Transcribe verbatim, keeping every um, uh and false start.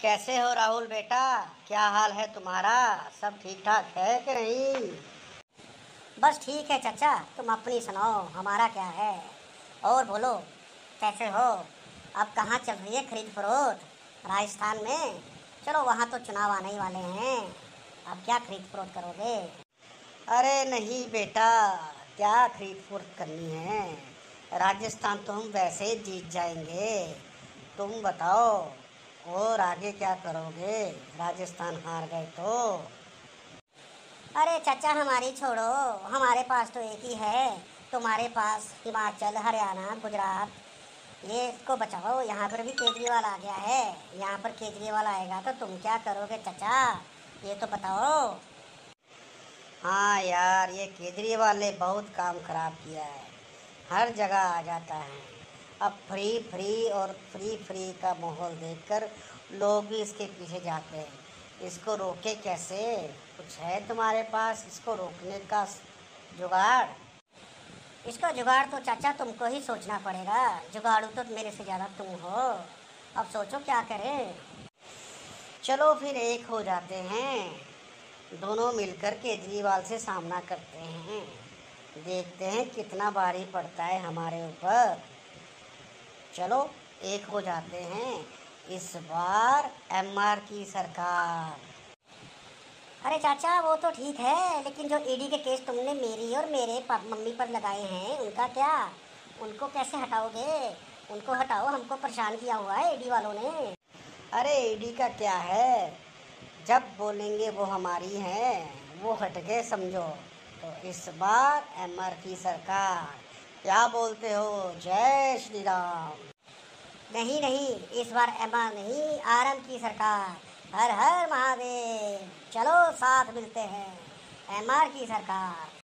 कैसे हो राहुल बेटा? क्या हाल है तुम्हारा? सब ठीक ठाक है कि नहीं? बस ठीक है चाचा, तुम अपनी सुनाओ, हमारा क्या है। और बोलो, कैसे हो? अब कहाँ चल रही है खरीद फरोख्त? राजस्थान में? चलो, वहाँ तो चुनाव आने ही वाले हैं। अब क्या खरीद फरोख्त करोगे? अरे नहीं बेटा, क्या खरीद फरोख्त करनी है। राजस्थान तो हम वैसे ही जीत जाएंगे। तुम बताओ, और आगे क्या करोगे? राजस्थान हार गए तो? अरे चाचा, हमारी छोड़ो, हमारे पास तो एक ही है। तुम्हारे पास हिमाचल, हरियाणा, गुजरात, ये इसको बचाओ। यहाँ पर भी केजरीवाल आ गया है। यहाँ पर केजरीवाल आएगा तो तुम क्या करोगे चाचा? ये तो बताओ। हाँ यार, ये केजरीवाल ने बहुत काम खराब किया है। हर जगह आ जाता है। अब फ्री फ्री और फ्री फ्री का माहौल देखकर लोग भी इसके पीछे जाते हैं। इसको रोके कैसे? कुछ है तुम्हारे पास इसको रोकने का जुगाड़? इसका जुगाड़ तो चाचा तुमको ही सोचना पड़ेगा। जुगाड़ू तो मेरे से ज़्यादा तुम हो। अब सोचो क्या करें। चलो फिर एक हो जाते हैं। दोनों मिलकर केजरीवाल से सामना करते हैं। देखते हैं कितना भारी पड़ता है हमारे ऊपर। चलो, एक हो जाते हैं। इस बार एमआर की सरकार। अरे चाचा, वो तो ठीक है, लेकिन जो ईडी के केस तुमने मेरी और मेरे पा- मम्मी पर लगाए हैं, उनका क्या? उनको कैसे हटाओगे? उनको हटाओ, हमको परेशान किया हुआ है ईडी वालों ने। अरे ईडी का क्या है, जब बोलेंगे वो हमारी है। वो हट गए समझो। तो इस बार एमआर की सरकार। क्या बोलते हो? जय श्री राम। नहीं नहीं, इस बार एमा नहीं, आरएम की सरकार। हर हर महादेव। चलो साथ मिलते हैं। एमआर की सरकार।